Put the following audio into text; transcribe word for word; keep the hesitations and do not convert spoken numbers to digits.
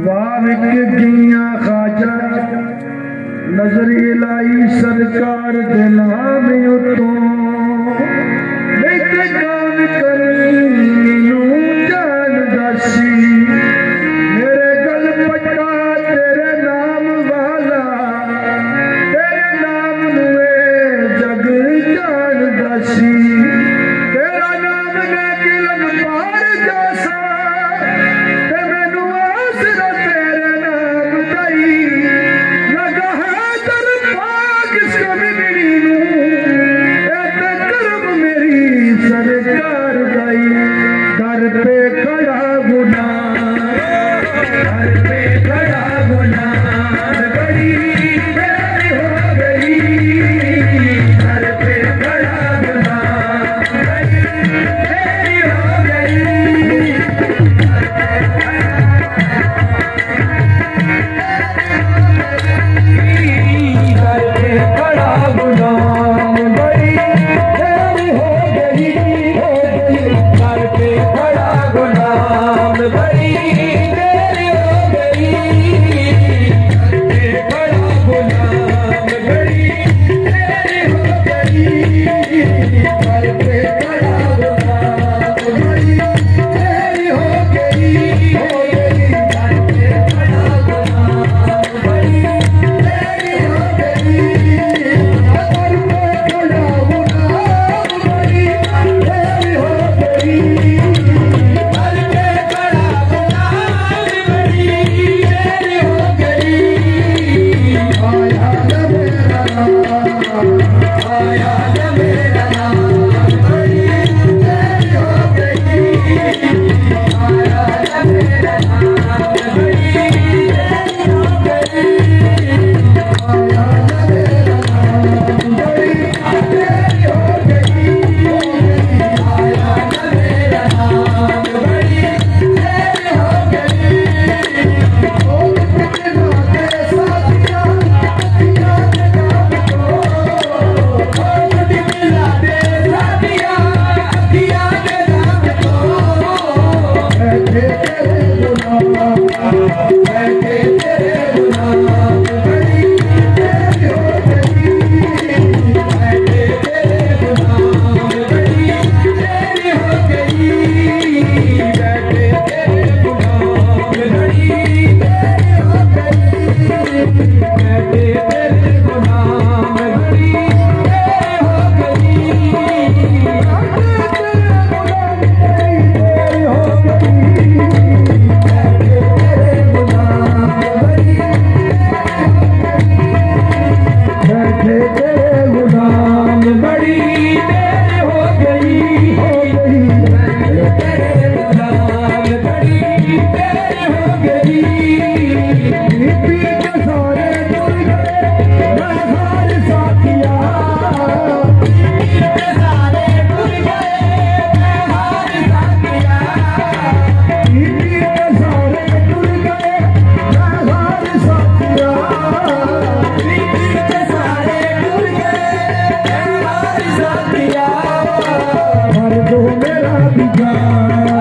बाविक गिया खाजा नजर इलाई सरकार दे नाम उतो बेटे काम करी नू जान दसी मेरे गल पट्टा तेरे नाम वाला तेरे नाम नुए जग जान दसी तेरा नाम ने किलन पार जासा ते मैनू आसरा तेरे नाम दई लगा है दर पाक कमली नू ते करम मेरी सरकार दई दर पे खड़ा गुनाह दर पे खड़ा गुनाह बड़ी मेरी हो गई दर पे खड़ा गुनाह बड़ी मेरी हो गई दर पे खड़ा गुनाह बड़ी मेरी हो गई दर पे खड़ा गुनाह बड़ी मेरी हो गई दर पे खड़ा गुनाह बड़ी मेरी हो गई दर पे खड़ा गुनाह बड़ी मेरी हो गई हो गई दर पे खड़ा गुनाह बड़ी मेरी हो गई दर पे खड़ा गुनाह बड़ी मेरी हो गई दर पे खड़ा गुनाह बड़ी मेरी हो गई आया न मेरा नाम आया न मेरा नाम बड़ी मेरी हो गई आया न मेरा नाम बड़ी मेरी हो गई आया न मेरा नाम बड़ी मेरी हो गई हो गई आया न मेरा नाम बड़ी मेरी हो गई ओ कितना के साथिया कितना के नाम को ओ कितना के साथिया कितना के नाम को बैठे तेरे गुलाम बैठे तेरे गुलाम बड़ी मेरी हो गई बैठे तेरे गुलाम बड़ी मेरी हो गई बैठे तेरे गुलाम बड़ी मेरी हो गई बैठे तेरे गुलाम बड़ी मेरी हो गई बैठे तेरे गुलाम बड़ी मेरी हो गई बैठे तेरे गुलाम बड़ी बैठे तेरे गुलाम बड़ी मेरी हो गई हो गई बैठे तेरे गुलाम बड़ी मेरी हो गई बीबी के सारे टूट गए मैं हार साथिया बीबी के सारे टूट गए मैं हार साथिया बीबी के सारे टूट गए मैं हार साथिया बीबी के सारे टूट गए मैं हार साथिया हर दो मेरा बिगाड़